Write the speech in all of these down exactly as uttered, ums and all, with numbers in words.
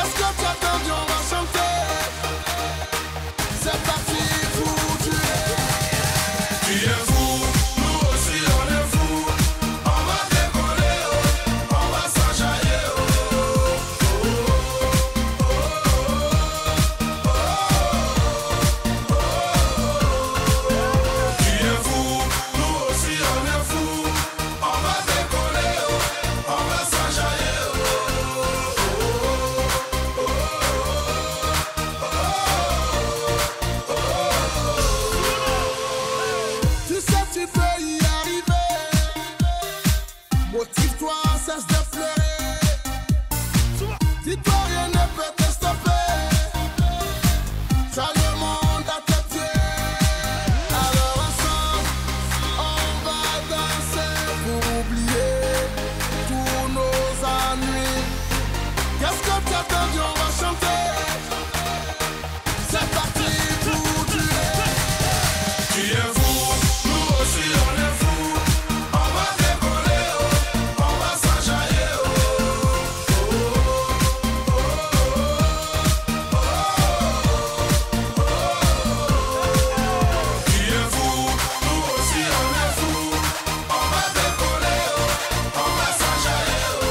Qu'est-ce que tu attends, on va chanter. C'est parti pour tuer. Tu es fou, nous aussi on est fou. On va décoller, oh, on va s'enjailler, oh. Oh, oh, oh, oh, oh, oh. Tu es fou, nous aussi on est fou. On va décoller, oh, on va s'enjailler, oh. Tu sais, tu peux y arriver. Motive-toi, cesse de pleurer. Dis-toi, rien ne peut te stopper. T'as le monde à tes pieds. Alors ensemble, on va danser pour oublier tous nos ennuis. Qu'est-ce que tu attends, on va chanter. C'est parti pour tuer. Tu es fou, nous aussi on est fou. On va décoller, oh, on va s'enjailler, oh. Oh, oh, oh, oh, oh. Tu es fou, nous aussi on est fou. On va décoller, oh, on va s'enjailler, oh.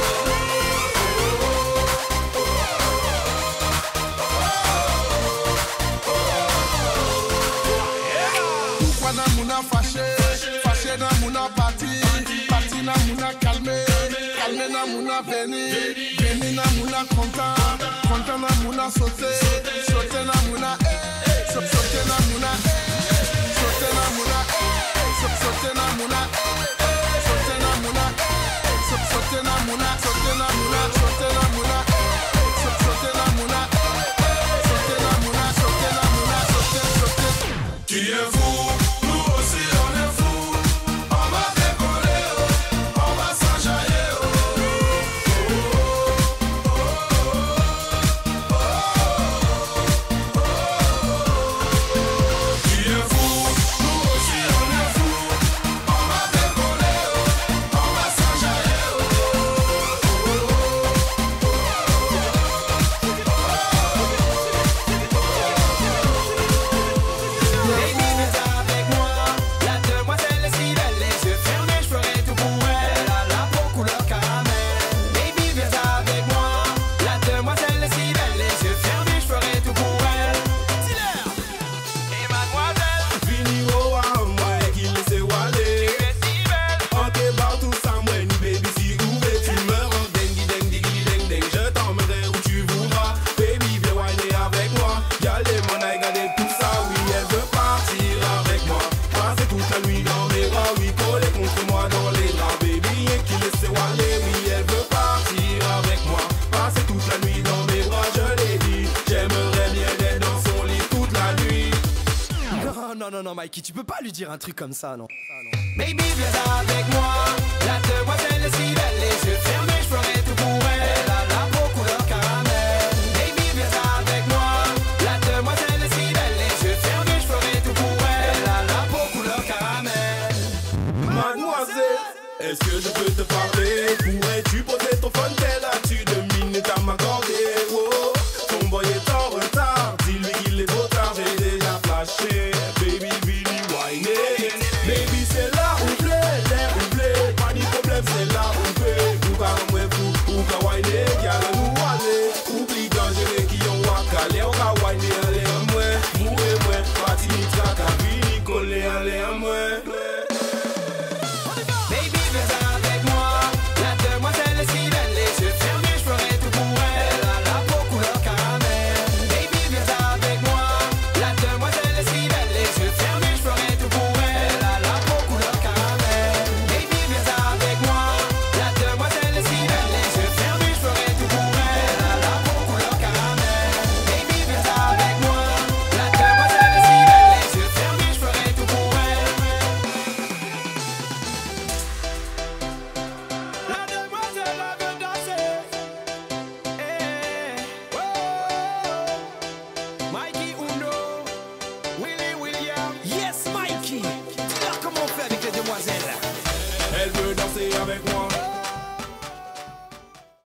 Pourquoi na mouna fâché, fâché na mouna parti, parti na mouna calmé, calmé na mouna veni, veni na mouna content, content na mouna sauté, sauté na mouna eh, sauté sauté na mouna eh, sauté na mouna eh, sauté sauté na mouna eh, sauté na mouna eh, sauté sauté na mouna, sauté na mouna, sauté na mouna eh, sauté sauté na mouna eh, sauté na mouna, sauté na mouna, sauté sauté. Tu es fou, nous aussi on est fou. On va décoller, oh, on va s'enjailler, oh. Oh, oh, oh, oh, oh. Tu es fou, nous aussi on est fou. On va décoller, oh, on va s'enjailler, oh. Baby, viens avec moi. La demoiselle est si belle, les yeux fermés, je ferai tout pour elle. Elle a la peau couleur caramel. Baby, viens avec moi. La demoiselle est si belle, les yeux fermés, je ferai tout pour elle. Dis-leur. Et mademoiselle, Vini oh ah moi qui laisse aller. tu es si belle. On te barre tout ça moi ni baby si ouvert tu me rends dengue dengue dengue dengue dengue. Je t'emmènerai où tu voudras. Baby viens whiner avec moi. Y'a les mon aïe regarder tout ça. Oui elle veut partir avec moi. Passer toute la nuit dans mes bras. Oui coller contre moi dans les draps. Baby rien qui laisse aller. Oui elle veut partir avec moi. Passer toute la nuit dans mes bras. Je l'ai dit. J'aimerais bien être dans son lit toute la nuit. Non, non, non, non, Mikey, tu peux pas lui dire un truc comme ça, non. Baby, viens avec moi. La demoiselle